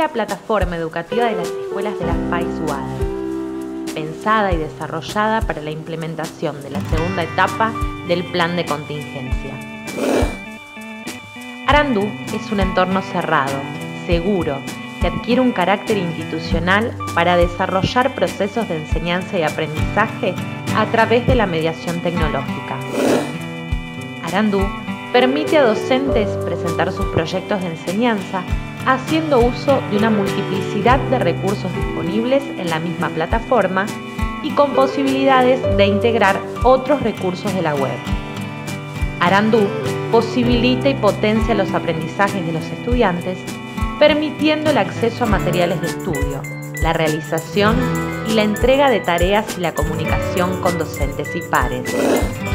la plataforma educativa de las escuelas de la FAIS-UADER, pensada y desarrollada para la implementación de la segunda etapa del plan de contingencia. Arandú es un entorno cerrado, seguro, que adquiere un carácter institucional para desarrollar procesos de enseñanza y aprendizaje a través de la mediación tecnológica. Arandú permite a docentes presentar sus proyectos de enseñanza haciendo uso de una multiplicidad de recursos disponibles en la misma plataforma y con posibilidades de integrar otros recursos de la web. Arandú posibilita y potencia los aprendizajes de los estudiantes, permitiendo el acceso a materiales de estudio, la realización y la entrega de tareas y la comunicación con docentes y pares.